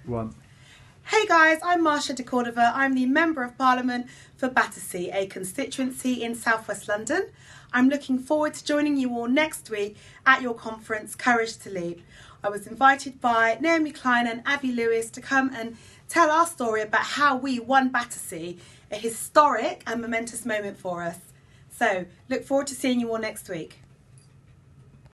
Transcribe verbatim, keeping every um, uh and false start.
One. Hey guys, I'm Marsha de Cordova. I'm the Member of Parliament for Battersea, a constituency in southwest London. I'm looking forward to joining you all next week at your conference, Courage to Lead. I was invited by Naomi Klein and Avi Lewis to come and tell our story about how we won Battersea, a historic and momentous moment for us. So, look forward to seeing you all next week.